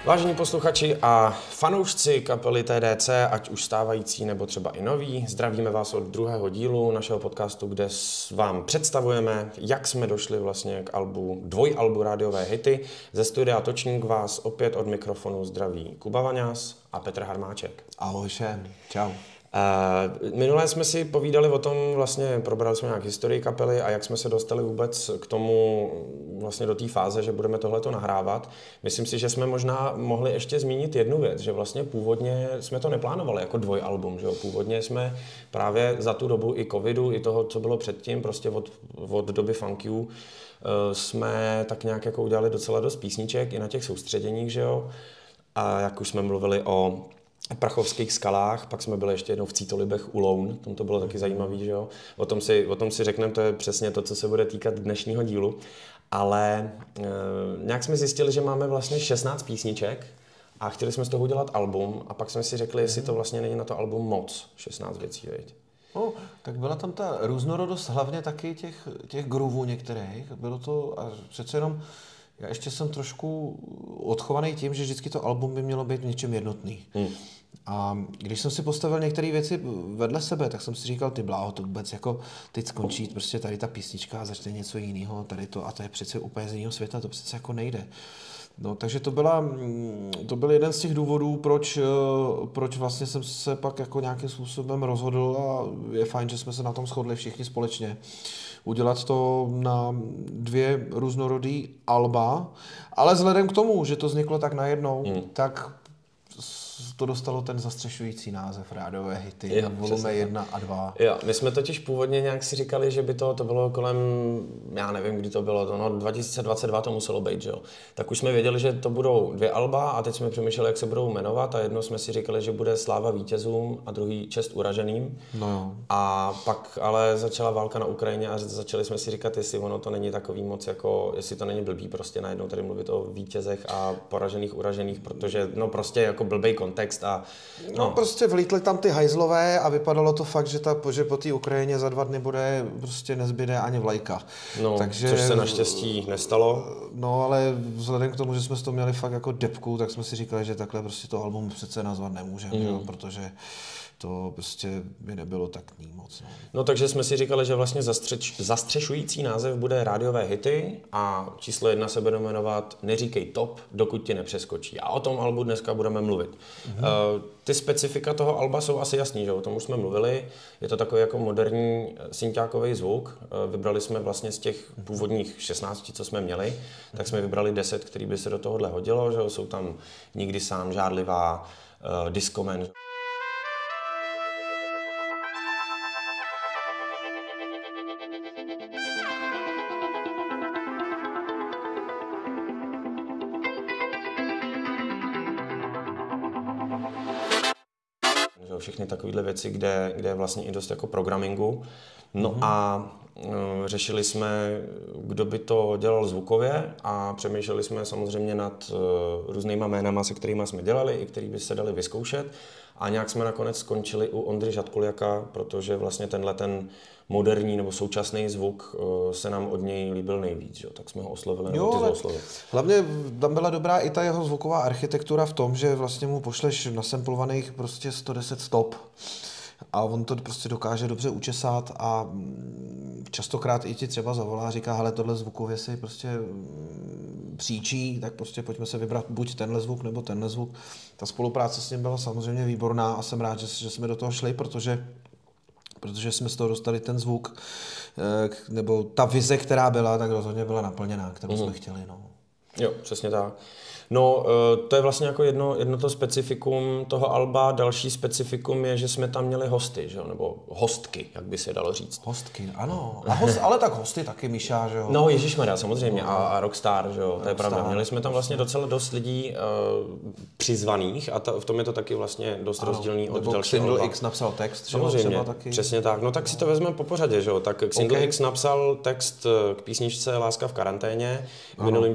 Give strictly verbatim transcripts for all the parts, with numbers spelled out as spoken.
Vážení posluchači a fanoušci kapely T D C, ať už stávající nebo třeba i noví, zdravíme vás od druhého dílu našeho podcastu, kde vám představujeme, jak jsme došli vlastně k albu, dvojalbu Rádiové hity. Ze studia Točník vás opět od mikrofonu zdraví Kuba Vaňas a Petr Harmáček. Ahoj všem, čau. Uh, minule jsme si povídali o tom, vlastně probrali jsme nějak historii kapely a jak jsme se dostali vůbec k tomu, vlastně do té fáze, že budeme tohleto nahrávat. Myslím si, že jsme možná mohli ještě zmínit jednu věc, že vlastně původně jsme to neplánovali jako dvojalbum, že jo? Původně jsme právě za tu dobu i covidu, i toho, co bylo předtím, prostě od, od doby Funk You, uh, jsme tak nějak jako udělali docela dost písniček i na těch soustředěních, že jo? A jak už jsme mluvili o Prachovských skalách, pak jsme byli ještě jednou v Cítolibech u Loun, tam to bylo taky zajímavý, že jo. O tom si, o tom si řekneme, to je přesně to, co se bude týkat dnešního dílu, ale e, nějak jsme zjistili, že máme vlastně šestnáct písniček a chtěli jsme z toho udělat album a pak jsme si řekli, jestli to vlastně není na to album moc, šestnáct věcí, veď. No, tak byla tam ta různorodost hlavně taky těch, těch groovů některých, bylo to a přece jenom. Já ještě jsem trošku odchovaný tím, že vždycky to album by mělo být v něčem jednotný. Hmm. A když jsem si postavil některé věci vedle sebe, tak jsem si říkal, ty bláho, to vůbec jako teď skončí prostě tady ta písnička a začne něco jiného, tady to a to je přece úplně z jiného světa, to přece jako nejde. No, takže to, byla, to byl jeden z těch důvodů, proč, proč vlastně jsem se pak jako nějakým způsobem rozhodl a je fajn, že jsme se na tom shodli všichni společně. Udělat to na dvě různorodý alba, ale vzhledem k tomu, že to vzniklo tak najednou, hmm. tak to dostalo ten zastřešující název Rádiové hity, jo, volume jedna a dva. Jo, my jsme totiž původně nějak si říkali, že by to, to bylo kolem, já nevím, kdy to bylo, to, no dva tisíce dvacet dva to muselo být, že jo. Tak už jsme věděli, že to budou dvě alba a teď jsme přemýšleli, jak se budou jmenovat a jedno jsme si říkali, že bude Sláva vítězům a druhý Čest uraženým. No jo. A pak ale začala válka na Ukrajině a začali jsme si říkat, jestli ono to není takový moc jako, jestli to není blbý prostě najednou tady mluvit o vítězech a poražených, uražených, protože no prostě jako blbej kontext. A, no. no prostě vlítly tam ty hajzlové a vypadalo to fakt, že, ta, že po té Ukrajině za dva dny bude prostě nezbyde ani vlajka. No, takže, což se naštěstí nestalo. No, ale vzhledem k tomu, že jsme to měli fakt jako depku, tak jsme si říkali, že takhle prostě to album přece nazvat nemůžeme, mm. protože to prostě by nebylo tak ní moc. No. no takže jsme si říkali, že vlastně zastřeč, zastřešující název bude Rádiové hity a číslo jedna se bude jmenovat Neříkej top, dokud ti nepřeskočí. A o tom albu dneska budeme mluvit. Mm-hmm. Uh, ty specifika toho alba jsou asi jasný, že o tom už jsme mluvili. Je to takový jako moderní synťákový zvuk. Uh, vybrali jsme vlastně z těch původních šestnácti, co jsme měli, mm-hmm. tak jsme vybrali deset, který by se do tohohle hodilo. Že jsou tam Nikdy sám, Žádlivá, uh, Discoman. Všechny takovéhle věci, kde, kde je vlastně i dost jako programingu. No mm-hmm. a uh, řešili jsme, kdo by to dělal zvukově a přemýšleli jsme samozřejmě nad uh, různýma jménama, se kterými jsme dělali, i který by se dali vyzkoušet. A nějak jsme nakonec skončili u Ondry Žadkuliaka, protože vlastně tenhle ten moderní nebo současný zvuk uh, se nám od něj líbil nejvíc, jo? Tak jsme ho oslovili. Jo, ale hlavně tam byla dobrá i ta jeho zvuková architektura v tom, že vlastně mu pošleš nasemplovaných prostě sto deset stop a on to prostě dokáže dobře učesat a častokrát i ti třeba zavolá a říká, hele, tohle zvukově si prostě příčí, tak prostě pojďme se vybrat buď tenhle zvuk nebo tenhle zvuk. Ta spolupráce s ním byla samozřejmě výborná a jsem rád, že, že jsme do toho šli, protože protože jsme z toho dostali ten zvuk, nebo ta vize, která byla, tak rozhodně byla naplněná, kterou mm. jsme chtěli. No. Jo, přesně tak. No, to je vlastně jako jedno, jedno to specifikum toho alba. Další specifikum je, že jsme tam měli hosty, že jo? Nebo hostky, jak by se dalo říct. Hostky, ano. A host, ale tak hosty taky Míša, že jo? No, ježišmarja, samozřejmě. A, a Rockstar, že jo? To je pravda. Měli jsme tam vlastně docela dost lidí uh, přizvaných a ta, v tom je to taky vlastně dost ano, rozdílný od dalšího alba. X napsal text, samozřejmě, jo? Taky. Přesně tak. No tak si to vezmeme po pořadě, že jo? Tak Xindl okay. X napsal text k písničce Láska v karanténě. V minulém díle jsme se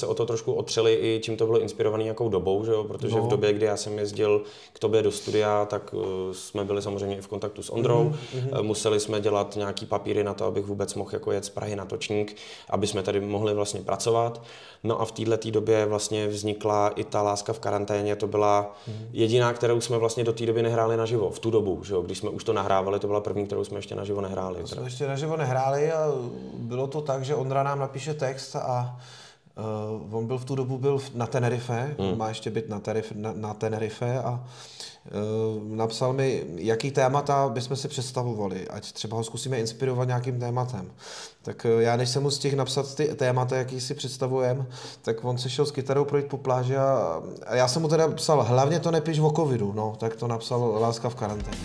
o to trošku otřeli i čím to bylo inspirovaný jakou dobou, že jo? Protože no. v době, kdy já jsem jezdil k tobě do studia, tak uh, jsme byli samozřejmě i v kontaktu s Ondrou. Mm-hmm. Museli jsme dělat nějaký papíry na to, abych vůbec mohl jako jet z Prahy na Točník, aby jsme tady mohli vlastně pracovat. No a v této době vlastně vznikla i ta Láska v karanténě, to byla mm-hmm. jediná, kterou jsme vlastně do té doby nehráli naživo, v tu dobu, že jo? Když jsme už to nahrávali, to byla první, kterou jsme ještě naživo nehráli. To jsme ještě naživo nehráli a bylo to tak, že Ondra nám napíše text a uh, on byl v tu dobu byl na Tenerife, hmm. má ještě být na, terif, na, na Tenerife a uh, napsal mi, jaký témata bychom si představovali, ať třeba ho zkusíme inspirovat nějakým tématem. Tak uh, já než jsem mu stihl napsat ty témata, jaký si představujeme, tak on se šel s kytarou projít po pláži a, a já jsem mu teda psal, hlavně to nepiš o covidu, no, tak to napsal Láska v karanténě.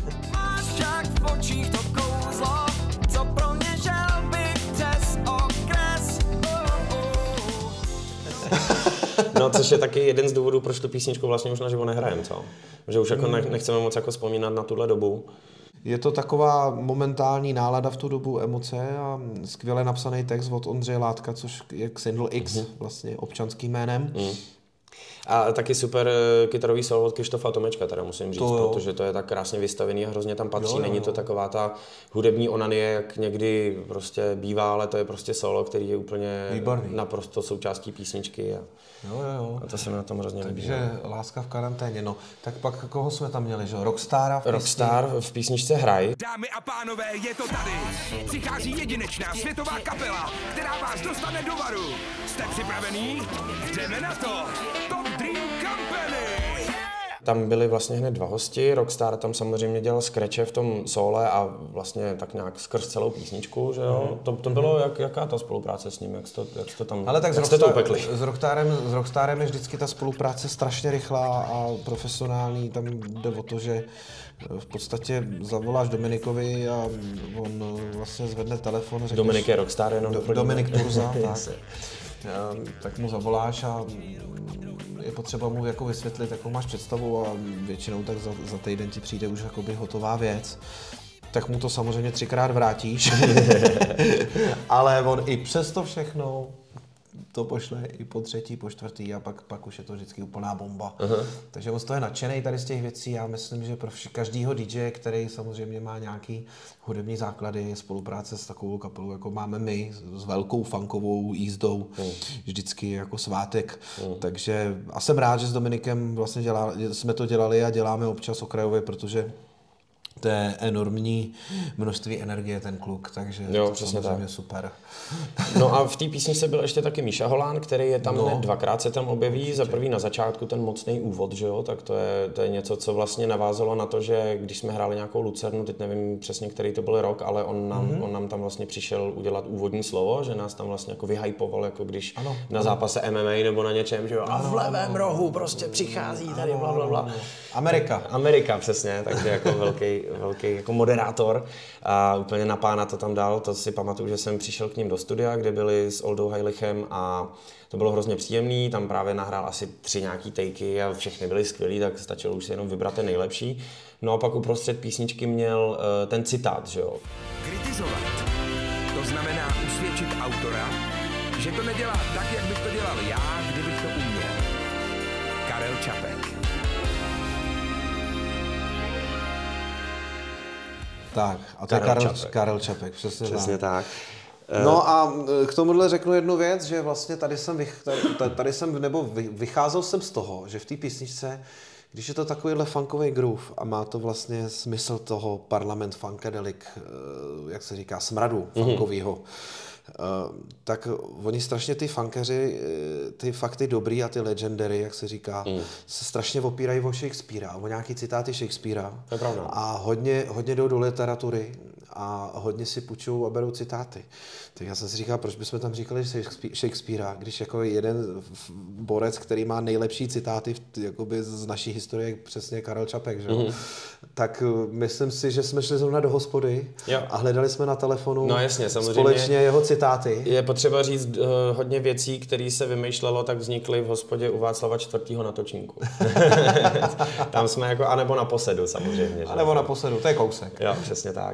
No, což je taky jeden z důvodů, proč tu písničku vlastně už naživo nehrajeme, co? Že už jako nechceme moc jako vzpomínat na tuhle dobu. Je to taková momentální nálada v tu dobu, emoce a skvěle napsaný text od Ondřeje Látka, což je Xindl X, mm-hmm. vlastně občanským jménem. Mm. A taky super kytarový solo od Krištofa Tomečka, teda musím říct, to protože to je tak krásně vystavený a hrozně tam patří. Jo, jo, jo. Není to taková ta hudební onanie, jak někdy prostě bývá, ale to je prostě solo, který je úplně výborný. Naprosto součástí písničky. A, jo, jo, jo. a to se mi na tom hrozně líbí. Takže Láska v karanténě, no. Tak pak koho jsme tam měli, že? Rockstara v písni? Rockstar v písničce Hraj. Dámy a pánové, je to tady. Přichází jedinečná světová kapela, která vás dostane do varu. Jste připravení? Jdeme na to! Top Dream Company! Tam byli vlastně hned dva hosti, Rockstar tam samozřejmě dělal skreče v tom sole a vlastně tak nějak skrz celou písničku, že jo? Mm. To, to bylo, jak, jaká ta spolupráce s ním, jak jste to, jak jste to tam, ale tak jak s, jste to Rockstar, upekli? S Rockstarem, s Rockstarem je vždycky ta spolupráce strašně rychlá a profesionální, tam jde o to, že v podstatě zavoláš Dominikovi a on vlastně zvedne telefon a řekneš... Dominik je Rockstar, jenom do, Dominik Turza, tak. Tak mu zavoláš a je potřeba mu jako vysvětlit, jakou máš představu a většinou tak za, za týden ti přijde už jakoby hotová věc. Tak mu to samozřejmě třikrát vrátíš, ale on i přesto všechno to pošle i po třetí, po čtvrtý a pak, pak už je to vždycky úplná bomba. Uh-huh. Takže on z toho je nadšenej tady z těch věcí. Já myslím, že pro vš- každýho dý džeje, který samozřejmě má nějaký hudební základy, je spolupráce s takovou kapelou, jako máme my, s velkou funkovou jízdou, uh-huh. vždycky jako svátek. Uh-huh. Takže a jsem rád, že s Dominikem vlastně dělá, jsme to dělali a děláme občas okrajově, protože to je enormní množství energie ten kluk, takže jo, to samozřejmě tak. Super. No a v té písničce byl ještě taky Míša Holán, který je tam no. hned dvakrát se tam objeví. Za prvý na začátku ten mocný úvod, že jo, tak to je, to je něco, co vlastně navázalo na to, že když jsme hráli nějakou Lucernu, teď nevím přesně, který to byl rok, ale on nám, mm-hmm. on nám tam vlastně přišel udělat úvodní slovo, že nás tam vlastně jako vyhypoval, jako když ano, na ano. zápase M M A nebo na něčem, že jo, a v levém rohu prostě přichází tady bla bla bla. Amerika. Amerika, přesně, takže jako velký, velký jako moderátor a úplně na pána to tam dal. To si pamatuju, že jsem přišel k ním do studia, kde byli s Oldou Heilichem a to bylo hrozně příjemný, tam právě nahrál asi tři nějaký takey a všechny byly skvělý, tak stačilo už si jenom vybrat ten nejlepší. No a pak uprostřed písničky měl uh, ten citát, že jo. Kritizovat, to znamená usvědčit autora, že to nedělá tak, jak bych to dělal já, kdybych to uměl. Karel Čapek. Tak, a to Karel je Karel Čapek. Karel Čapek, přesně, přesně tak. tak. No a k tomuhle řeknu jednu věc, že vlastně tady jsem, vych, tady, tady jsem nebo vycházel jsem z toho, že v té písničce, když je to takovýhle funkový groove a má to vlastně smysl toho Parlament Funkadelic, jak se říká, smradu mm-hmm. funkovýho, Uh, tak oni strašně ty funkeři, ty fakty dobrý a ty legendary, jak se říká, mm. se strašně opírají o Shakespearea, o nějaký citáty Shakespearea. To je pravda. A hodně, hodně jdou do literatury a hodně si půjčou a berou citáty. Tak já jsem si říkal, proč bychom tam říkali Shakespearea, když jako jeden borec, který má nejlepší citáty jakoby z naší historie, přesně Karel Čapek, že? Mm-hmm. Tak myslím si, že jsme šli zrovna do hospody jo. a hledali jsme na telefonu no, jasně, společně jeho citáty. Je potřeba říct uh, hodně věcí, které se vymýšlelo, tak vznikly v hospodě u Václava čtvrtého na Točníku. Tam jsme jako, anebo na Posedu samozřejmě. Anebo na Posedu, to je kousek. Jo, přesně tak. No tak tam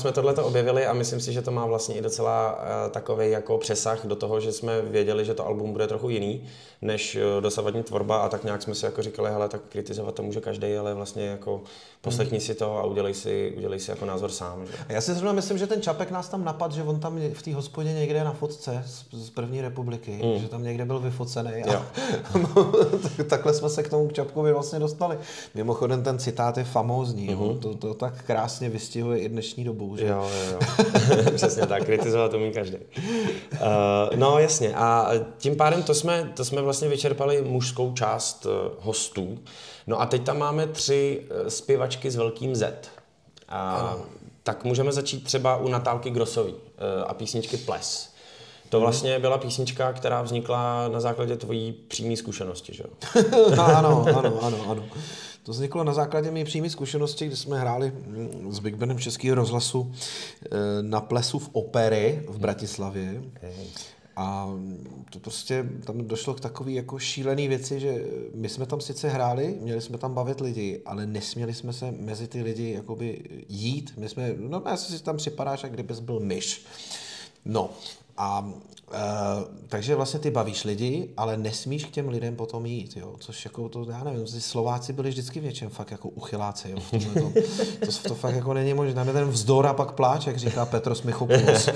jsme tohleto objevili a myslím si, že to má vlastně i docela uh, takovej jako přesah do toho, že jsme věděli, že to album bude trochu jiný než uh, dosavadní tvorba a tak nějak jsme si jako říkali, hele, tak kritizovat to může každý, ale vlastně jako poslechni si to a udělej si, udělej si jako názor sám. Že? Já si zrovna myslím, že ten Čapek nás tam napadl, že on tam v té hospodě někde na fotce z, z první republiky, mm. že tam někde byl vyfocený a no, tak, takhle jsme se k tomu Čapkovi vlastně dostali. Mimochodem ten citát je famózní, mm-hmm. to, to tak krásně vystihuje i dnešní dobu. Že? Jo, jo, jo. Přesně tak, kritizovat umí každý. Uh, no jasně a tím pádem to jsme, to jsme vlastně vyčerpali mužskou část uh, hostů. No a teď tam máme tři zpěvačky s velkým Z. A tak můžeme začít třeba u Natálky Grossové a písničky Ples. To vlastně byla písnička, která vznikla na základě tvojí přímé zkušenosti, že jo? Ano, ano, ano, ano. To vzniklo na základě mé přímé zkušenosti, kdy jsme hráli s Big Bandem Českého rozhlasu na plesu v Opery v Bratislavě. Okay. A to prostě tam došlo k takové jako šílené věci, že my jsme tam sice hráli, měli jsme tam bavit lidi, ale nesměli jsme se mezi ty lidi jakoby jít. My jsme, no já si tam připadáš, jak kdybys byl myš. No a e, takže vlastně ty bavíš lidi, ale nesmíš k těm lidem potom jít, jo, což jako to, já nevím, Slováci byli vždycky v něčem fakt jako uchyláci, jo, v tomhle to, to, to fakt jako není možné, tam je ten vzdor a pak pláč, jak říká Petros Michopoulos.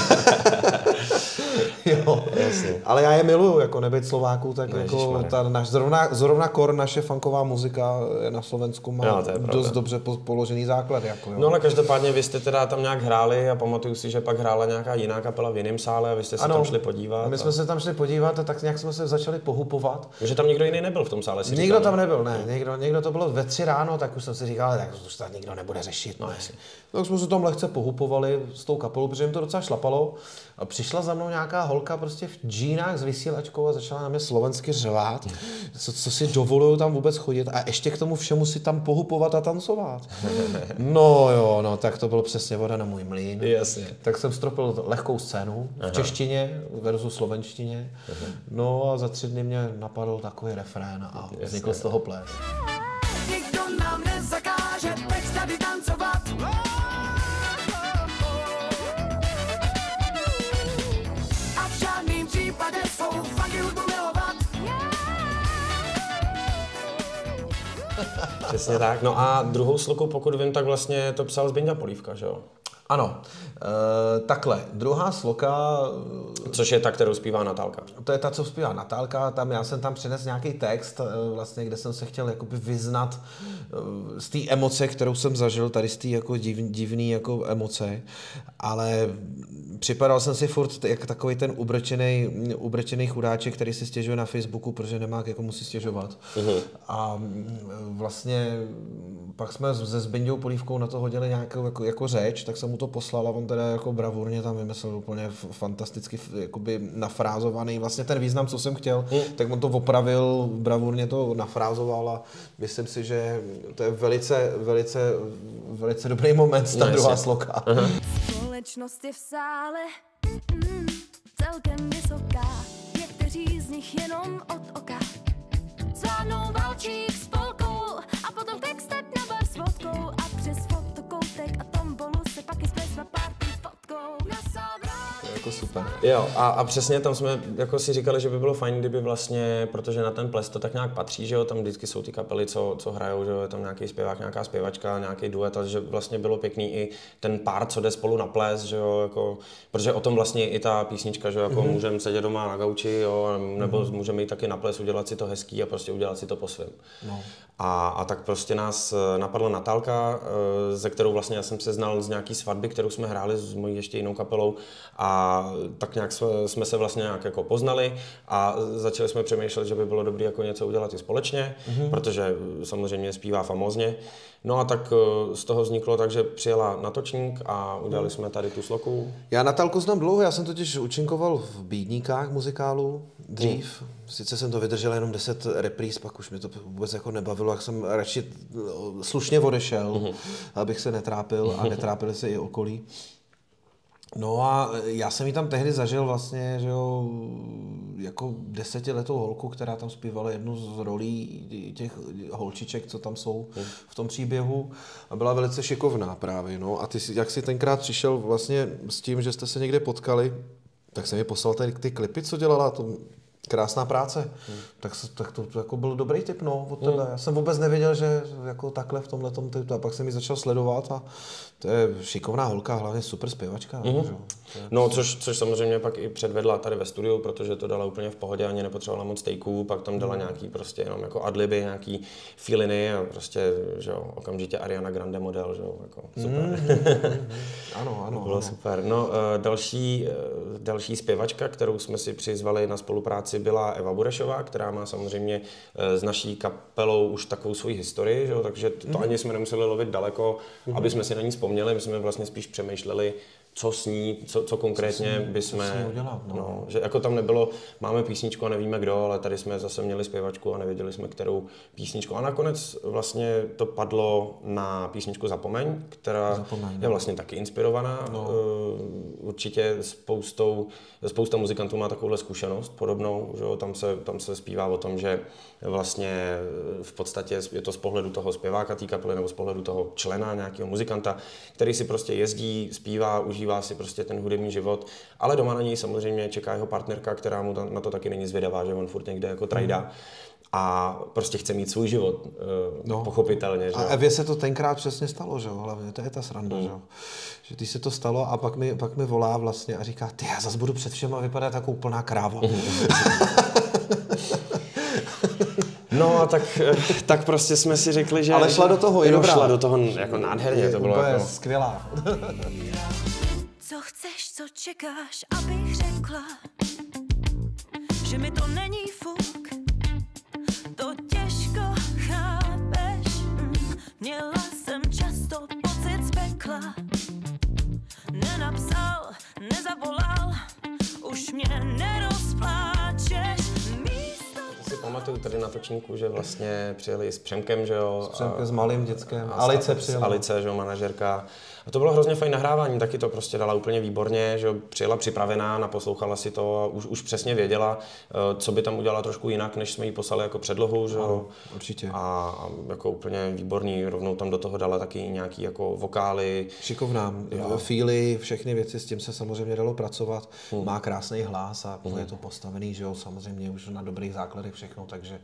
Jo, jasně. Ale já je miluju, jako nebejt Slováků, tak Ježiš, jako ta naš, zrovna, zrovna kor naše funková muzika na Slovensku má no, dost dobře položený základ. Jako, jo. No ale každopádně vy jste teda tam nějak hráli a pamatuju si, že pak hrála nějaká jiná kapela v jiném sále a vy jste se ano, tam šli podívat. A my jsme a... se tam šli podívat a tak nějak jsme se začali pohupovat. Že tam nikdo jiný nebyl v tom sále? Si nikdo říkal, tam nebyl, ne. Někdo, někdo to bylo ve tři ráno, tak už jsem si říkal, tak to snad nikdo nebude řešit. No, jasně. Tak jsme se tam lehce pohupovali s tou kapelou, protože jim to docela šlapalo. A přišla za mnou nějaká holka prostě v džínách s vysílačkou a začala na mě slovensky řvát, co, co si dovolují tam vůbec chodit a ještě k tomu všemu si tam pohupovat a tancovat. No jo, no tak to bylo přesně voda na můj mlýn. Jasně. Tak jsem stropil lehkou scénu v češtině versus slovenštině. No a za tři dny mě napadl takový refrén a vznikl z toho ples. Nikdo nám nezakáže teď tady tancovat. Přesně tak. No a druhou sloku, pokud vím, tak vlastně to psal Zbyňa Polívka, že jo? Ano. E, takhle, druhá sloka... Což je ta, kterou zpívá Natálka. To je ta, co zpívá Natálka. Tam, já jsem tam přinesl nějaký text, vlastně, kde jsem se chtěl jakoby vyznat z té emoce, kterou jsem zažil, tady z té jako div, divný jako emoce, ale připadal jsem si furt jak takový ten ubrčený, ubrčený chudáček, který si stěžuje na Facebooku, protože nemá k komu si stěžovat. Uh-huh. A vlastně pak jsme se Zbyňou Polívkou na to hodili nějakou jako, jako řeč, tak jsem mu to poslal a on teda jako bravurně tam vymyslel úplně fantasticky jakoby nafrázovaný vlastně ten význam, co jsem chtěl, mm. tak on to opravil, bravurně to nafrázoval a myslím si, že to je velice, velice, velice dobrý moment, ta no, druhá sloka. Uh-huh. Společnost je v sále mm, celkem vysoká, někteří z nich jenom od oka zvládnou valčík s polkou a potom textet na bar s vodkou a přes fotokoutek a tombolu se pak i splesla party s fotkou na sábrá. Jako super. Jo, a, a přesně tam jsme jako si říkali, že by bylo fajn, kdyby vlastně, protože na ten ples to tak nějak patří, že jo, tam vždycky jsou ty kapely, co, co hrajou, že jo, je tam nějaký zpěvák, nějaká zpěvačka, nějaký duet, a že vlastně bylo pěkný i ten pár, co jde spolu na ples, že jo, jako, protože o tom vlastně i ta písnička, že jo, jako mm-hmm. můžeme sedět doma na gauči, jo, nebo mm-hmm. můžeme jít taky na ples, udělat si to hezký a prostě udělat si to po svém. No. A, a tak prostě nás napadla Natálka, ze kterou vlastně já jsem se znal z nějaký svatby, kterou jsme hráli s mojí ještě jinou kapelou a tak nějak jsme se vlastně nějak jako poznali a začali jsme přemýšlet, že by bylo dobré jako něco udělat i společně, mm-hmm. protože samozřejmě zpívá famózně. No a tak z toho vzniklo tak, že přijela Natočník a udělali mm. jsme tady tu sloku. Já Natálku znám dlouho, já jsem totiž účinkoval v Bídníkách muzikálu dřív. Mm. Sice jsem to vydržel jenom deset repríz, pak už mě to vůbec jako nebavilo, jak jsem radši slušně odešel, mm. abych se netrápil a netrápili se i okolí. No a já jsem ji tam tehdy zažil vlastně, že jo, jako desetiletou holku, která tam zpívala jednu z rolí těch holčiček, co tam jsou v tom příběhu a byla velice šikovná právě, no. A ty, jak jsi tenkrát přišel vlastně s tím, že jste se někde potkali, tak jsem mi poslal tady ty klipy, co dělala, to krásná práce. Hmm. Tak, tak to, to jako byl dobrý tip, no, od tebe. Hmm. Já jsem vůbec nevěděl, že jako takhle v tomhletom typu, a pak jsem ji začal sledovat a to je šikovná holka, hlavně super zpěvačka. Mm-hmm. Je... No, což, což samozřejmě pak i předvedla tady ve studiu, protože to dala úplně v pohodě, ani nepotřebovala moc takeů, pak tam dala mm. nějaký prostě jenom jako adliby, nějaký feeliny a prostě, že jo, okamžitě Ariana Grande model, že jo, jako super. Mm. ano, ano. To bylo ano. super. No, další, další zpěvačka, kterou jsme si přizvali na spolupráci, byla Eva Burešová, která má samozřejmě s naší kapelou už takovou svoji historii, že jo, takže to mm. ani jsme nemuseli lovit daleko, mm. aby jsme si na ní vzpomněli, my jsme vlastně spíš přemýšleli, co s ní, co, co konkrétně bychom, udělat, no. no, že jako tam nebylo, máme písničku a nevíme kdo, ale tady jsme zase měli zpěvačku a nevěděli jsme, kterou písničku. A nakonec vlastně to padlo na písničku Zapomeň, která Zapomeň, je vlastně taky inspirovaná. No. Určitě spoustou, spousta muzikantů má takovouhle zkušenost podobnou, že jo? Tam se, tam se zpívá o tom, že vlastně v podstatě je to z pohledu toho zpěváka té kapely nebo z pohledu toho člena, nějakého muzikanta, který si prostě jezdí, zpívá, užívá si prostě ten hudební život, ale doma na něj samozřejmě čeká jeho partnerka, která mu na to taky není zvědavá, že on furt někde jako trajda. Mm. A prostě chce mít svůj život, no. pochopitelně. Že? A Evě se to tenkrát přesně stalo, že jo, hlavně, to je ta sranda, mm. že jo. Že když se to stalo a pak mi, pak mi volá vlastně a říká, ty, já zase budu před všema vypadat jako úplná kráva. Mm. No a tak, tak prostě jsme si řekli, že... Ale šla do toho, je dobrá. Šla do toho jako nádherně, je, to bylo jako... skvělá. Co chceš, co čekáš, abych řekla, že mi to není fuk, to těžko chápeš, měla jsem často pocit z pekla, nenapsal, nezavolal, už mě nerozpláčeš. Si pamatuju tady na točníku, že vlastně přijeli s Přemkem, že jo. S Přemkem, s malým dětskem. Alice přijela. Alice, že jo, manažerka. A to bylo hrozně fajn nahrávání, taky to prostě dala úplně výborně, že jo, přijela připravená, naposlouchala si to a už, už přesně věděla, co by tam udělala trošku jinak, než jsme jí poslali jako předlohu, že jo. Určitě. A, a jako úplně výborný, rovnou tam do toho dala taky nějaký jako vokály. Šikovná, feely, všechny věci, s tím se samozřejmě dalo pracovat. Hmm. Má krásný hlas a hmm. je to postavený, že jo, samozřejmě už na dobrých základech všechno, takže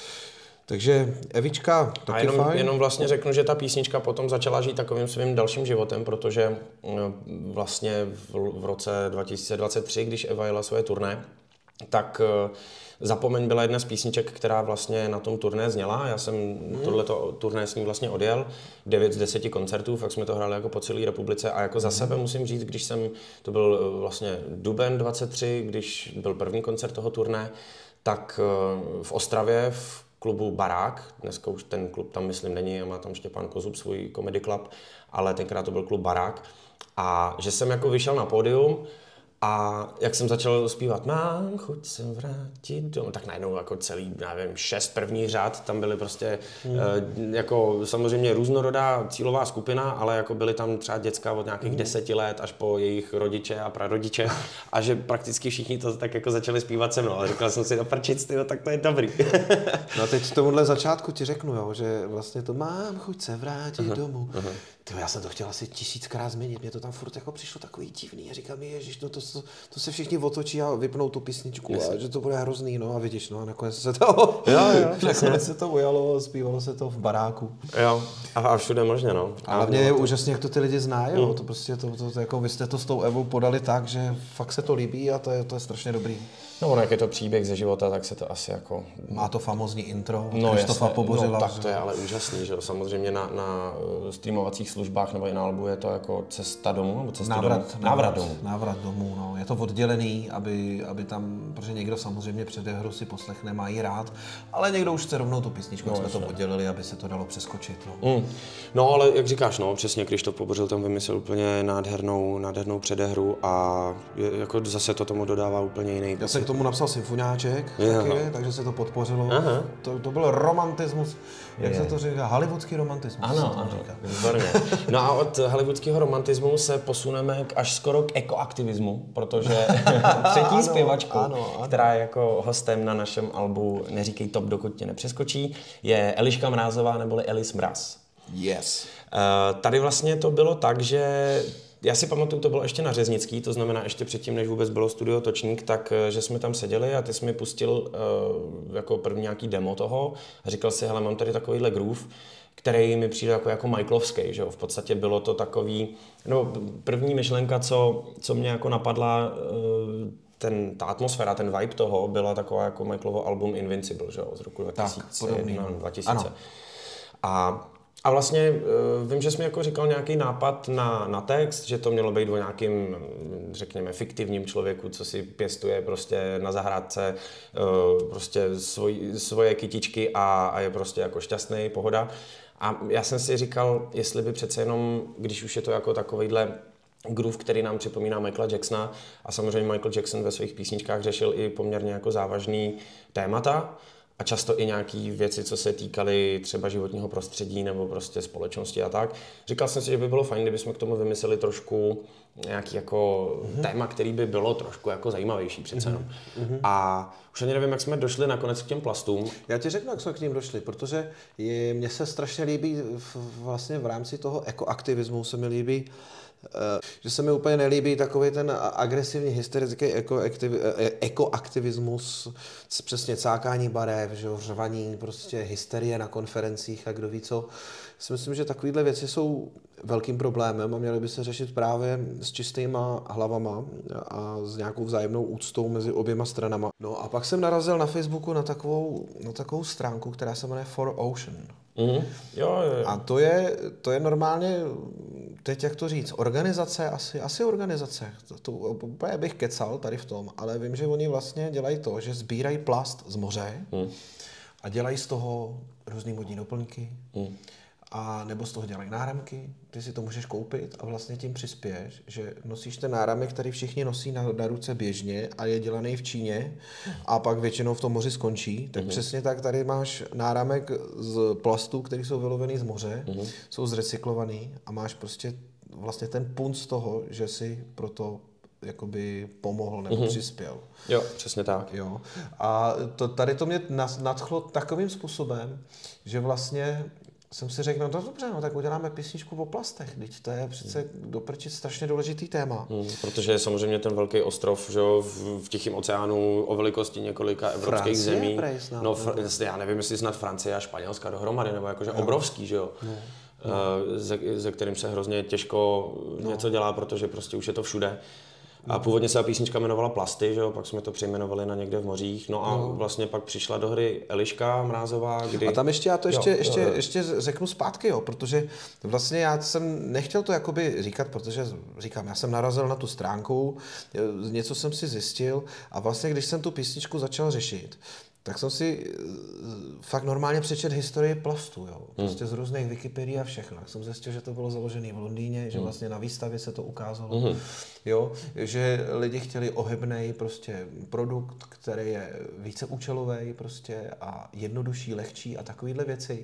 Takže Evička taky a jenom, fajn. jenom vlastně řeknu, že ta písnička potom začala žít takovým svým dalším životem, protože vlastně v, v roce dva tisíce dvacet tři, když Eva jela svoje turné, tak Zapomeň byla jedna z písniček, která vlastně na tom turné zněla. Já jsem hmm. tohleto turné s ní vlastně odjel, devět z deseti koncertů, fakt jsme to hráli jako po celé republice a jako za sebe musím říct, když jsem, to byl vlastně duben dvacet tři, když byl první koncert toho turné, tak v Ostravě v klubu Barák, dneska už ten klub tam myslím není a má tam Štěpán Kozub svůj comedy club, ale tenkrát to byl klub Barák. A že jsem jako vyšel na pódium a jak jsem začal zpívat Mám chuť se vrátit domů, tak najednou jako celý, nevím, šest první řad, tam byly prostě mm. e, jako samozřejmě různorodá cílová skupina, ale jako byly tam třeba děcka od nějakých mm. deseti let až po jejich rodiče a prarodiče a že prakticky všichni to tak jako začali zpívat se mnou, ale říkal jsem si, no prčic, tyjo, tak to je dobrý. No teď tomuhle začátku ti řeknu, jo, že vlastně to Mám chuť se vrátit uh-huh. domů. Uh-huh. Tyjo, já jsem to chtěl asi tisíckrát změnit, mě to tam furt jako přišlo takový divný a říkal mi, ježiš, no to, to, to se všichni otočí a vypnou tu písničku a že to bude hrozný, no a vidíš, no a nakonec se to, jo, jo, nakonec se to ujalo, zpívalo se to v baráku. Jo, a, a všude možně, no. A hlavně je to úžasně, jak to ty lidi znají, jo, mm. to prostě, to, to, to, jako vy jste to s tou Evou podali tak, že fakt se to líbí a to je, to je strašně dobrý. No, ono, jak je to příběh ze života, tak se to asi jako... Má to famózní intro, no, Krištofa Pobořila. No, tak to je ale úžasný, že jo, samozřejmě na, na streamovacích službách nebo i na albu je to jako cesta domů, nebo cesta návrat, domů? Návrat, návrat domů. Návrat domů, no. Je to oddělený, aby, aby tam, protože někdo samozřejmě předehru si poslechne, má jí rád, ale někdo už chce rovnou tu písničku, no, jsme jasně. to oddělili, aby se to dalo přeskočit. No, mm. no ale jak říkáš, no, přesně Krištof Pobořil tam vymyslel úplně nádhernou, nádhernou předehru a je, jako zase to tomu dodává úplně jiný. Já jsem k tomu napsal symfoniáček, taky, takže se to podpořilo. To, to byl romantismus, jak je. se to říká, hollywoodský romantismus. Ano, ano, výborně. No a od hollywoodského romantismu se posuneme k, až skoro k ekoaktivismu, protože třetí zpěvačkou, ano, ano. která je jako hostem na našem albu Neříkej top, dokud tě nepřeskočí, je Eliška Mrázová neboli Elis Mraz. Yes. Uh, tady vlastně to bylo tak, že já si pamatuju, to bylo ještě na Řeznický, to znamená ještě předtím, než vůbec bylo studio Točník, tak že jsme tam seděli a ty jsi mi pustil uh, jako první nějaký demo toho a říkal si, hele, mám tady takovýhle groove, který mi přijde jako, jako Michaelovský, že jo, v podstatě bylo to takový, no první myšlenka, co, co mě jako napadla, uh, ten, ta atmosféra, ten vibe toho byla taková jako Michaelovo album Invincible, že jo, z roku dva tisíce. Tak, podobný. No, dva tisíce. Ano. A A vlastně vím, že jsi mi jako říkal nějaký nápad na, na text, že to mělo být o nějakým, řekněme, fiktivním člověku, co si pěstuje prostě na zahrádce prostě svoj, svoje kytičky a, a je prostě jako šťastný, pohoda. A já jsem si říkal, jestli by přece jenom, když už je to jako takovejhle groove, který nám připomíná Michaela Jacksona a samozřejmě Michael Jackson ve svých písničkách řešil i poměrně jako závažný témata, a často i nějaké věci, co se týkaly třeba životního prostředí nebo prostě společnosti a tak. Říkal jsem si, že by bylo fajn, kdybychom k tomu vymysleli trošku nějaký jako mm-hmm. téma, který by bylo trošku jako zajímavější přece jenom. Mm-hmm. A už ani nevím, jak jsme došli nakonec k těm plastům. Já ti řeknu, jak jsme k ním došli, protože je, mně se strašně líbí v, vlastně v rámci toho ekoaktivismu se mi líbí, že se mi úplně nelíbí takový ten agresivní hysterický ekoaktivismus, přesně cákání barev, že řvaní, prostě hysterie na konferencích a kdo ví co. Si myslím, že takovéhle věci jsou velkým problémem a měly by se řešit právě s čistýma hlavama a s nějakou vzájemnou úctou mezi oběma stranama. No a pak jsem narazil na Facebooku na takovou, na takovou stránku, která se jmenuje For Ocean. Mm-hmm. Jo, jo, jo. A to je, to je normálně, teď jak to říct, organizace, asi, asi organizace, to, to úplně bych kecal tady v tom, ale vím, že oni vlastně dělají to, že sbírají plast z moře mm. a dělají z toho různý modní doplňky, mm. a nebo z toho dělají náramky, ty si to můžeš koupit a vlastně tím přispěješ, že nosíš ten náramek, který všichni nosí na, na ruce běžně a je dělaný v Číně a pak většinou v tom moři skončí, tak mm-hmm. přesně tak tady máš náramek z plastů, který jsou vylovený z moře, mm-hmm. jsou zrecyklovaný a máš prostě vlastně ten punt z toho, že si proto jakoby pomohl nebo mm-hmm. přispěl. Jo, přesně tak. Jo. A to, tady to mě nadchlo takovým způsobem, že vlastně jsem si řekl, no to dobře, no tak uděláme písničku o plastech, teď to je přece doprčit strašně důležitý téma. Hmm, protože je samozřejmě ten velký ostrov, že jo, v, v Tichém oceánu o velikosti několika evropských Francie zemí. Prej snad, no, fr- já nevím, jestli snad Francie a Španělska dohromady, nebo jakože no. obrovský, že jo. No. Uh, ze, ze kterým se hrozně těžko no. něco dělá, protože prostě už je to všude. A původně se ta písnička jmenovala Plasty, že jo, pak jsme to přejmenovali na Někde v mořích, no a no. vlastně pak přišla do hry Eliška Mrázová, kdy... A tam ještě já to ještě, jo, ještě, jo. ještě řeknu zpátky, jo, protože vlastně já jsem nechtěl to jakoby říkat, protože říkám, já jsem narazil na tu stránku, něco jsem si zjistil a vlastně když jsem tu písničku začal řešit, tak jsem si fakt normálně přečet historii plastu, jo. Prostě z různých Wikipedii a všechno. Tak jsem zjistil, že to bylo založené v Londýně, že vlastně na výstavě se to ukázalo, mm. jo, že lidi chtěli ohybnej prostě produkt, který je více účelový prostě a jednodušší, lehčí a takovýhle věci.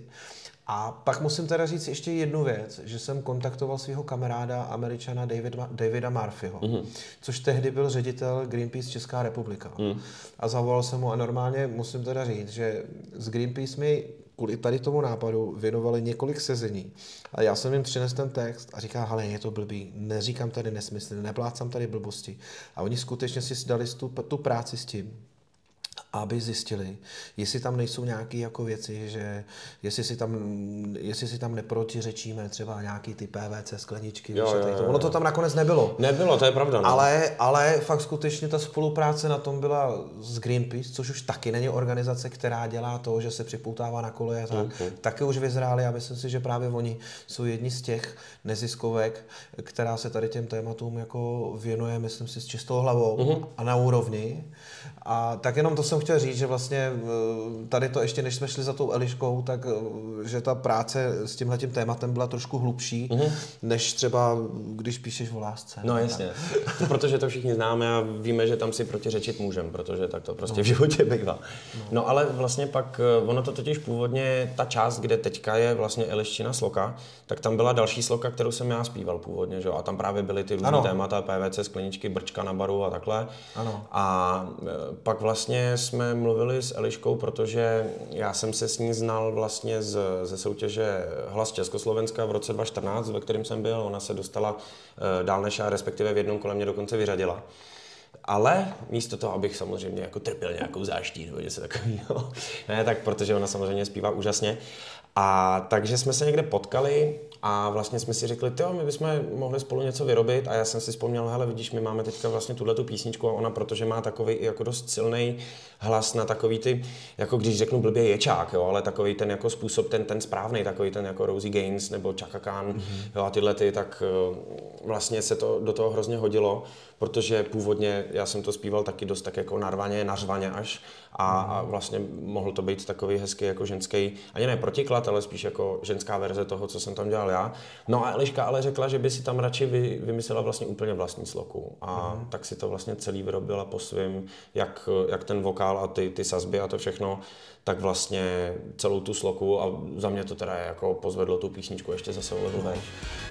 A pak musím teda říct ještě jednu věc, že jsem kontaktoval svého kamaráda Američana Davida, Davida Murphyho, mm. což tehdy byl ředitel Greenpeace Česká republika. Mm. A zavolal jsem mu a normálně musím teda říct, že z Greenpeace mi kvůli tady tomu nápadu věnovali několik sezení. A já jsem jim přinesl ten text a říká, hele, je to blbý, neříkám tady nesmysly, neplácám tady blbosti. A oni skutečně si dali tu, tu práci s tím. aby zjistili, jestli tam nejsou nějaké jako věci, že jestli si tam, jestli si tam neprotiřečíme třeba nějaký ty P V C skleničky. Jo, jo, jo. Ono to tam nakonec nebylo. Nebylo, to je pravda. No. Ale, ale fakt skutečně ta spolupráce na tom byla s Greenpeace, což už taky není organizace, která dělá to, že se připoutává na koleje a tak. Mm-hmm. Taky už vyzráli a myslím si, že právě oni jsou jedni z těch neziskovek, která se tady těm tématům jako věnuje, myslím si, s čistou hlavou mm-hmm. a na úrovni. A tak jenom to jsem chtěl říct, že vlastně tady to ještě, než jsme šli za tou Eliškou, tak že ta práce s tímhletím tématem byla trošku hlubší, mm-hmm. než třeba, když píšeš o lásce. No jasně, to, protože to všichni známe a víme, že tam si protiřečit můžeme, protože tak to prostě no. v životě bývá. No. no ale vlastně pak, ono to totiž původně, ta část, kde teďka je vlastně Eliščina sloka, tak tam byla další sloka, kterou jsem já zpíval původně, že? A tam právě byly ty různé témata, P V C, skleničky, brčka na baru a takhle. Ano. A pak vlastně jsme mluvili s Eliškou, protože já jsem se s ní znal vlastně z, ze soutěže Hlas Československa v roce dva tisíce čtrnáct, ve kterém jsem byl. Ona se dostala uh, dál než já, respektive v jednom kole mě dokonce vyřadila. Ale místo toho, abych samozřejmě jako trpěl nějakou záští nebo něco takového, ne, tak protože ona samozřejmě zpívá úžasně. A takže jsme se někde potkali a vlastně jsme si řekli, tyjo, my bychom mohli spolu něco vyrobit a já jsem si vzpomněl, hele, vidíš, my máme teďka vlastně tuhletu písničku a ona, protože má takový jako dost silný hlas na takový ty, jako když řeknu blbě ječák, jo, ale takový ten jako způsob, ten, ten správný, takový ten jako Rosie Gaines nebo Chaka Khan, mm-hmm. jo, a tyhle ty, tak vlastně se to do toho hrozně hodilo, protože původně já jsem to zpíval taky dost tak jako narvaně, nařvaně až a, a vlastně mohl to být takový hezký jako ženský, ani ne protiklad, ale spíš jako ženská verze toho, co jsem tam dělal já. No a Eliška ale řekla, že by si tam radši vy, vymyslela vlastně úplně vlastní sloku a mm. tak si to vlastně celý vyrobila po svým, jak, jak ten vokál a ty, ty sazby a to všechno, tak vlastně celou tu sloku a za mě to teda jako pozvedlo tu písničku ještě zase o level vejš.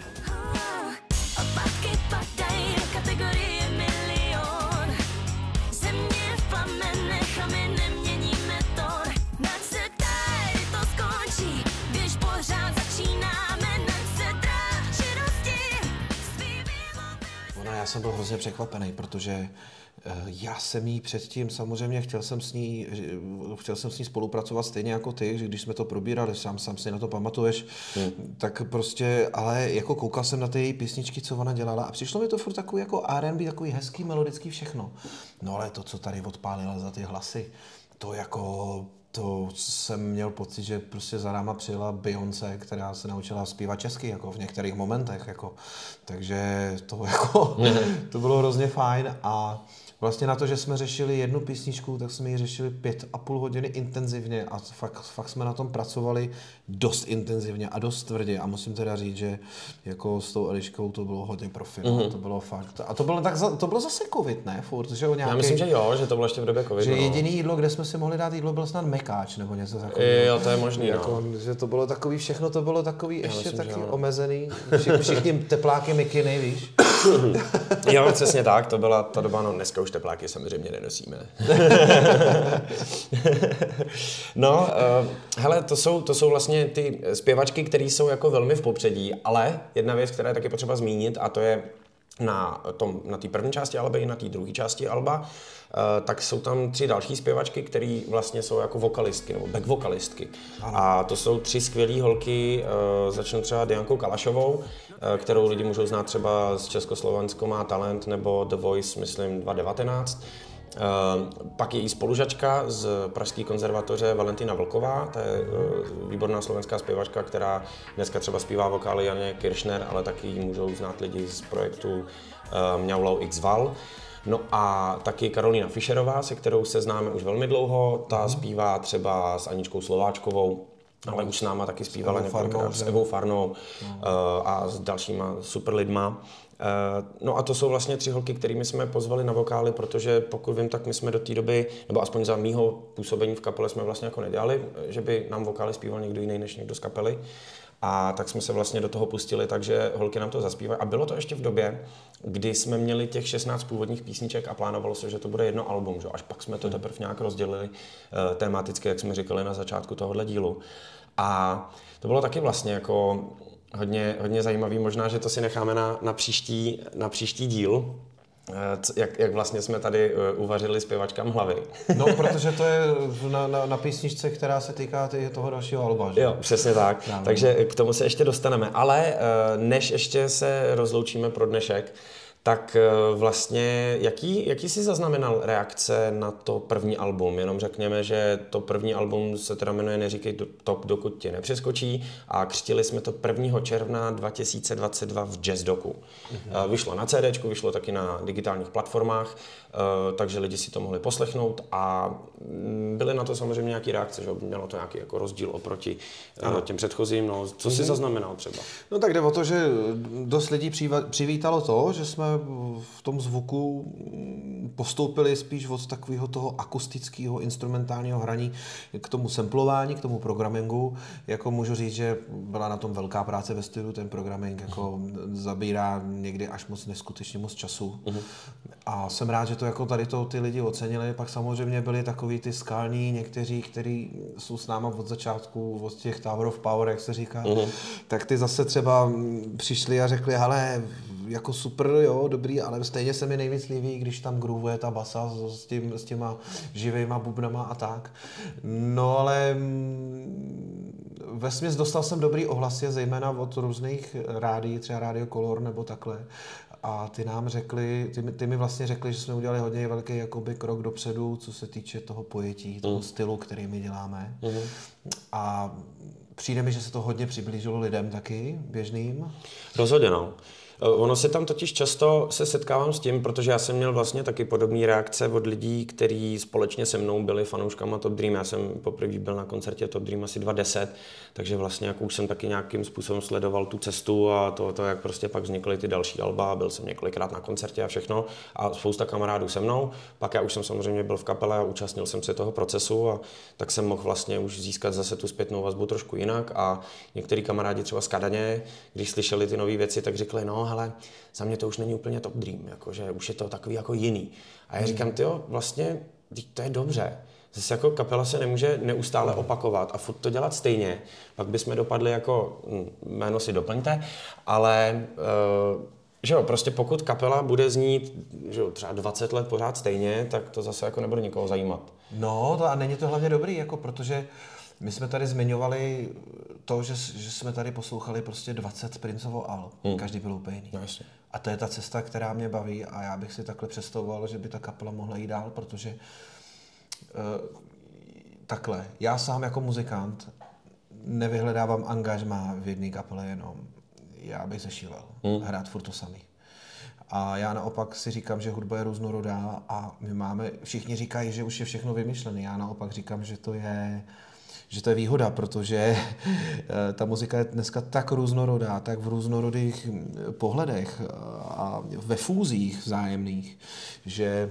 Já jsem byl hrozně překvapený, protože já jsem jí předtím, samozřejmě chtěl jsem s ní, chtěl jsem s ní spolupracovat stejně jako ty, že když jsme to probírali, sám, sám si na to pamatuješ, hmm. tak prostě, ale jako koukal jsem na ty její písničky, co ona dělala a přišlo mi to furt takový jako R and B, takový hezký, melodický všechno. No ale to, co tady odpálila za ty hlasy, to jako... To jsem měl pocit, že prostě za náma přijela Beyoncé, která se naučila zpívat česky, jako v některých momentech, jako. Takže to, jako, to bylo hrozně fajn a vlastně na to, že jsme řešili jednu písničku, tak jsme ji řešili pět a půl hodiny intenzivně a fakt, fakt jsme na tom pracovali dost intenzivně a dost tvrdě a musím teda říct, že jako s tou Eliškou to bylo hodně profi, mm-hmm. to bylo fakt. A to bylo, tak za, to bylo zase covid, ne? Furt, že nějaký, já myslím, že jo, že to bylo ještě v době covidu. Že jediný jídlo, kde jsme si mohli dát jídlo, byl snad mekáč nebo něco takového. Jo, to je možný, jako, no. Že to bylo takový, všechno to bylo takový já ještě myslím, taky jo, no. omezený. Všichni, všichni tepláky mikiny, víš? Jo, přesně tak, to byla ta doba, no dneska už tepláky samozřejmě nenosíme. No, uh, hele, to jsou, to jsou vlastně ty zpěvačky, které jsou jako velmi v popředí, ale jedna věc, která je taky potřeba zmínit, a to je na tom, na té první části alba i na té druhé části alba, uh, tak jsou tam tři další zpěvačky, které vlastně jsou jako vokalistky nebo back vokalistky. Ano. A to jsou tři skvělé holky, uh, začnu třeba Diankou Kalašovou, uh, kterou lidi můžou znát třeba z Československo má talent nebo The Voice, myslím, dva tisíce devatenáct. Uh, pak je její spolužačka z Pražské konzervatoře Valentina Vlková, to je uh, výborná slovenská zpěvačka, která dneska třeba zpívá vokály Janě Kiršner, ale taky ji můžou znát lidi z projektu uh, Mňaulau X Val. No a taky Karolína Fischerová, se kterou se známe už velmi dlouho, ta mm. zpívá třeba s Aničkou Slováčkovou, ale už s náma taky zpívala několikrát s Evou Farnou mm. uh, a s dalšíma super lidma. Uh, no a to jsou vlastně tři holky, kterými jsme pozvali na vokály, protože pokud vím, tak my jsme do té doby, nebo aspoň za mýho působení v kapele jsme vlastně jako nedělali, že by nám vokály zpíval někdo jiný než někdo z kapely. A tak jsme se vlastně do toho pustili, takže holky nám to zaspívají. A bylo to ještě v době, kdy jsme měli těch šestnáct původních písniček a plánovalo se, že to bude jedno album, že? Až pak jsme to teprve nějak rozdělili uh, tematicky, jak jsme říkali na začátku tohohle dílu. A to bylo taky vlastně jako hodně, hodně zajímavý, možná, že to si necháme na, na, příští, na příští díl. Jak, jak vlastně jsme tady uvařili zpěvačkám hlavy. No, protože to je na, na, na písničce, která se týká toho dalšího alba, že? Jo, přesně tak. Já, takže k tomu se ještě dostaneme. Ale než ještě se rozloučíme pro dnešek, tak vlastně, jaký, jaký jsi zaznamenal reakce na to první album? Jenom řekněme, že to první album se teda jmenuje Neříkej to, dokud tě nepřeskočí a křtili jsme to prvního června dva tisíce dvacet dva v Jazz Doku. Mm-hmm. Vyšlo na CDčku, vyšlo taky na digitálních platformách, takže lidi si to mohli poslechnout a byly na to samozřejmě nějaké reakce, že mělo to nějaký jako rozdíl oproti ano. těm předchozím. No, co jsi mm-hmm. zaznamenal třeba? No tak jde o to, že dost lidí přivítalo to, že jsme v tom zvuku postoupili spíš od takového toho akustického instrumentálního hraní k tomu samplování, k tomu programingu. Jako můžu říct, že byla na tom velká práce ve studiu, ten programming jako zabírá někdy až moc neskutečně moc času. Uh-huh. A jsem rád, že to jako tady to ty lidi ocenili. Pak samozřejmě byli takový ty skalní někteří, kteří jsou s náma od začátku, od těch Tower of Power, jak se říká, uh-huh. tak ty zase třeba přišli a řekli, hele, jako super, jo, dobrý, ale stejně se mi nejvíc líbí, když tam groovuje ta basa s, tím, s těma živejma bubnama a tak. No ale vesměs dostal jsem dobrý ohlasy, zejména od různých rádií, třeba Radio Color nebo takhle. A ty nám řekli, ty, ty mi vlastně řekli, že jsme udělali hodně velký jakoby krok dopředu, co se týče toho pojetí, toho mm. stylu, který my děláme. Mm. A přijde mi, že se to hodně přiblížilo lidem taky, běžným. Rozhodně, no. Ono se tam totiž často se setkávám s tím, protože já jsem měl vlastně taky podobné reakce od lidí, kteří společně se mnou byli fanouškama Top Dream. Já jsem poprvé byl na koncertě Top Dream asi dva tisíce deset, takže vlastně jako už jsem taky nějakým způsobem sledoval tu cestu a to, to jak prostě pak vznikly ty další alba. Byl jsem několikrát na koncertě a všechno a spousta kamarádů se mnou. Pak já už jsem samozřejmě byl v kapele a účastnil jsem se toho procesu a tak jsem mohl vlastně už získat zase tu zpětnou vazbu trošku jinak a některý kamarádi třeba z Kadaně, když slyšeli ty nové věci, tak řekli, no hele, za mě to už není úplně Top Dream, jakože už je to takový jako jiný. A já říkám, tyjo, vlastně to je dobře. Zase jako kapela se nemůže neustále opakovat a furt to dělat stejně. Pak bychom dopadli jako, jméno si doplňte, ale uh, že jo, prostě pokud kapela bude znít, že jo, třeba dvacet let pořád stejně, tak to zase jako nebude nikoho zajímat. No to a není to hlavně dobrý, jako protože my jsme tady zmiňovali to, že, že jsme tady poslouchali prostě dvacet Princeovo alb, hmm. každý byl úplně jiný. No, a to je ta cesta, která mě baví a já bych si takhle představoval, že by ta kapela mohla jít dál, protože uh, takhle, já sám jako muzikant nevyhledávám angažmá v jedné kapele jenom. Já bych zešílel hmm. hrát furt to samý. A já naopak si říkám, že hudba je různorodá a my máme, všichni říkají, že už je všechno vymyšlené. Já naopak říkám, že to je že to je výhoda, protože ta muzika je dneska tak různorodá, tak v různorodých pohledech a ve fúzích vzájemných, že,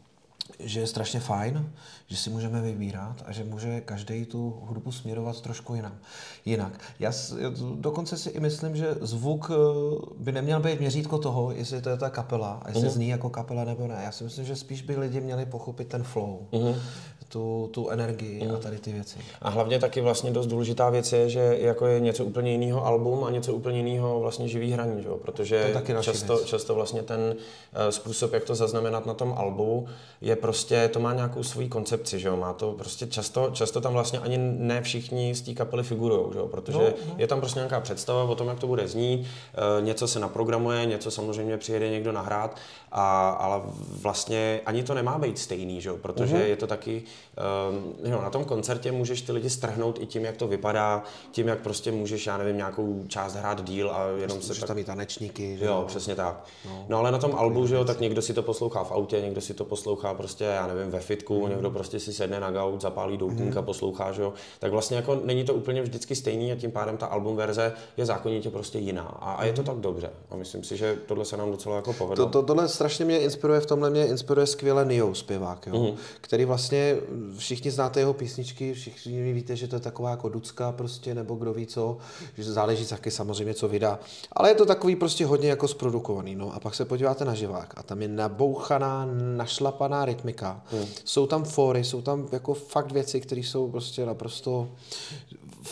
že je strašně fajn, že si můžeme vybírat a že může každý tu hudbu směrovat trošku jinam. jinak. Já dokonce si i myslím, že zvuk by neměl být měřítko toho, jestli to je ta kapela a jestli uh-huh. zní jako kapela nebo ne. Já si myslím, že spíš by lidi měli pochopit ten flow. Uh-huh. Tu, tu energii mm. a tady ty věci. A hlavně taky vlastně dost důležitá věc je, že jako je něco úplně jiného album a něco úplně jiného vlastně živý hraní, že? Protože často, často vlastně ten uh, způsob, jak to zaznamenat na tom albu, je prostě, to má nějakou svoji koncepci, že? Má to prostě často, často tam vlastně ani ne všichni z té kapely figurujou, že? Protože no, no. je tam prostě nějaká představa o tom, jak to bude znít, uh, něco se naprogramuje, něco samozřejmě přijede někdo nahrát, a, ale vlastně ani to nemá být stejný, že? Protože uh-huh. je to taky Um, jo, na tom koncertě můžeš ty lidi strhnout i tím, jak to vypadá, tím, jak prostě můžeš, já nevím, nějakou část hrát díl a jenom se tak... tam i tanečníky, že jo, jo, přesně tak. No, no ale na tom albu, že jo, tak někdo si to poslouchá v autě, někdo si to poslouchá prostě, já nevím, ve fitku, mm. někdo prostě si sedne na gauč, zapálí doutník a mm. poslouchá, že jo. Tak vlastně jako není to úplně vždycky stejný a tím pádem ta album verze je zákonitě prostě jiná. A, a je to tak dobře. A myslím si, že tohle se nám docela jako povedlo. To, to, tohle strašně mě inspiruje, v tomhle mě inspiruje skvěle Nio zpěvák, jo, mm. který vlastně všichni znáte jeho písničky, všichni víte, že to je taková jako ducka prostě, nebo kdo ví co, že záleží taky samozřejmě, co vydá. Ale je to takový prostě hodně jako zprodukovaný, no a pak se podíváte na živák a tam je nabouchaná, našlapaná rytmika. Hmm. Jsou tam fóry, jsou tam jako fakt věci, které jsou prostě naprosto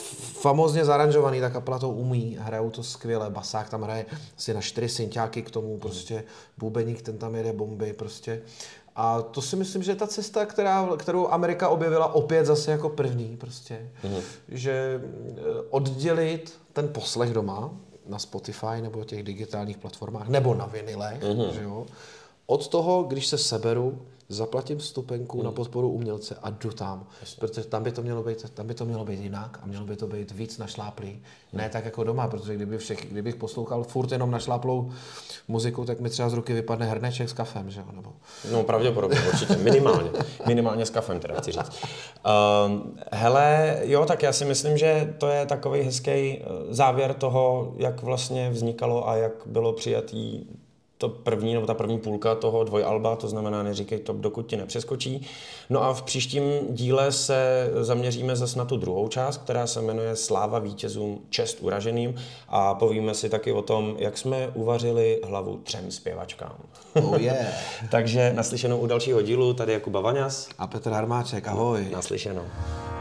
famózně zaranžovaný, ta kapela to umí, hrajou to skvěle, basák tam hraje asi na čtyři synťáky k tomu, prostě bubeník, ten tam jede bomby, prostě. A to si myslím, že je ta cesta, která, kterou Amerika objevila opět zase jako první, prostě. Mm. Že oddělit ten poslech doma na Spotify nebo těch digitálních platformách, nebo na vinilech, mm. že jo, od toho, když se seberu, zaplatím vstupenku hmm. na podporu umělce a jdu tam, Jasně. protože tam by to mělo být, tam by to mělo být jinak a mělo by to být víc našláplý. Hmm. Ne tak jako doma, protože kdyby všech, kdybych poslouchal furt jenom našláplou muziku, tak mi třeba z ruky vypadne hrneček s kafem, že jo? Nebo... No pravděpodobně, určitě, minimálně. Minimálně s kafem, teda chci říct. Uh, hele, jo, tak já si myslím, že to je takový hezký závěr toho, jak vlastně vznikalo a jak bylo přijatý to první, nebo ta první půlka toho dvojalba, to znamená neříkej top, dokud ti nepřeskočí. No a v příštím díle se zaměříme zase na tu druhou část, která se jmenuje Sláva vítězům, čest uraženým a povíme si taky o tom, jak jsme uvařili hlavu třem zpěvačkám. Oh yeah. Takže naslyšenou u dalšího dílu, tady je Kuba Vaňas a Petr Harmáček, ahoj. Naslyšenou.